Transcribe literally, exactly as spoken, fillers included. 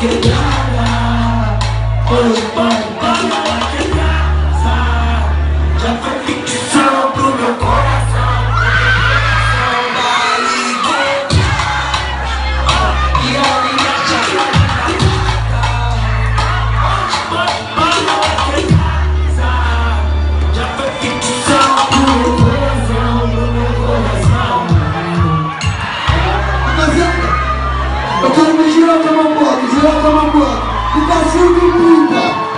Gira como um bloco, gira como um bloco. E tá sempre limpa.